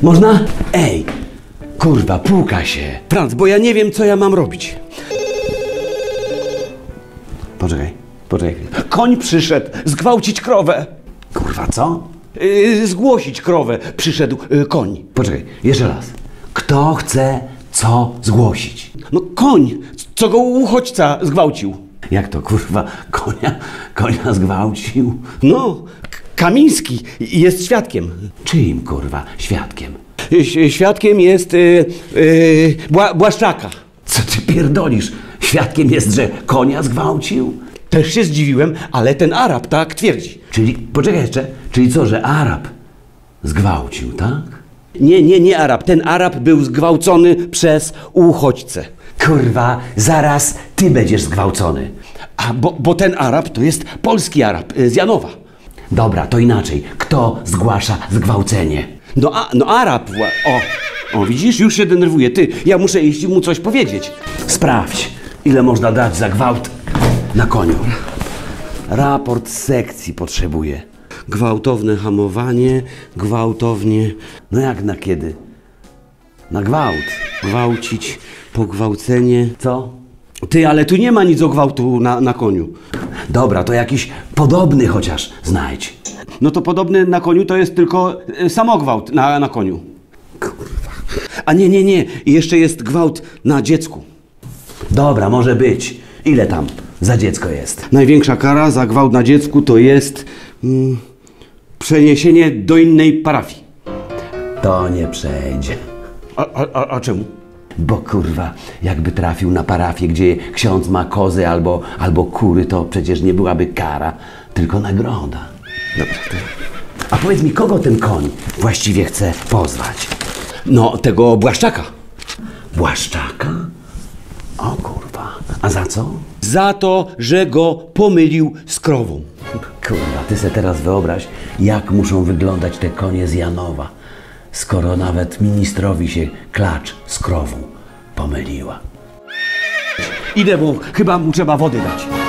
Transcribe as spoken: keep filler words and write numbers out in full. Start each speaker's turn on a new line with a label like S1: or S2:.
S1: Można? Ej, kurwa, puka się.
S2: Franc, bo ja nie wiem, co ja mam robić.
S1: Poczekaj, poczekaj.
S2: Koń przyszedł zgwałcić krowę.
S1: Kurwa, co?
S2: Yy, zgłosić krowę przyszedł yy, koń.
S1: Poczekaj, jeszcze raz. Kto chce co zgłosić?
S2: No koń, co go uchodźca zgwałcił.
S1: Jak to, kurwa, konia, konia zgwałcił?
S2: No, K- Kamiński jest świadkiem.
S1: Czyim, kurwa, świadkiem?
S2: Yy, świadkiem jest yy, yy, Bła, Błaszczaka.
S1: Co ty pierdolisz? Świadkiem jest, że konia zgwałcił?
S2: Też się zdziwiłem, ale ten Arab tak twierdzi.
S1: Czyli, poczekaj jeszcze, czyli co, że Arab zgwałcił, tak?
S2: Nie, nie, nie Arab. Ten Arab był zgwałcony przez uchodźcę.
S1: Kurwa, zaraz ty będziesz zgwałcony.
S2: A bo, bo ten Arab to jest polski Arab yy, z Janowa.
S1: Dobra, to inaczej. Kto zgłasza zgwałcenie?
S2: No, a, no Arab, wła- o, o widzisz, już się denerwuje. Ty, ja muszę iść mu coś powiedzieć.
S1: Sprawdź, ile można dać za gwałt na koniu.
S2: Raport z sekcji potrzebuję. Gwałtowne hamowanie, gwałtownie...
S1: No jak na kiedy? Na gwałt.
S2: Gwałcić, pogwałcenie...
S1: Co?
S2: Ty, ale tu nie ma nic o gwałtu na, na koniu.
S1: Dobra, to jakiś podobny chociaż znajdź.
S2: No to podobny na koniu to jest tylko e, samogwałt na, na koniu.
S1: Kurwa.
S2: A nie, nie, nie. I jeszcze jest gwałt na dziecku.
S1: Dobra, może być. Ile tam za dziecko jest?
S2: Największa kara za gwałt na dziecku to jest... Mm, przeniesienie do innej parafii.
S1: To nie przejdzie.
S2: A, a, a, a czemu?
S1: Bo kurwa, jakby trafił na parafię, gdzie ksiądz ma kozy albo, albo kury, to przecież nie byłaby kara, tylko nagroda.
S2: Dobra, to...
S1: A powiedz mi, kogo ten koń właściwie chce pozwać?
S2: No, tego Błaszczaka.
S1: Błaszczaka? O kurwa, a za co?
S2: Za to, że go pomylił z krową.
S1: Kurwa, ty se teraz wyobraź, jak muszą wyglądać te konie z Janowa, skoro nawet ministrowi się klacz z krową pomyliła.
S2: Idę, bo chyba mu trzeba wody dać.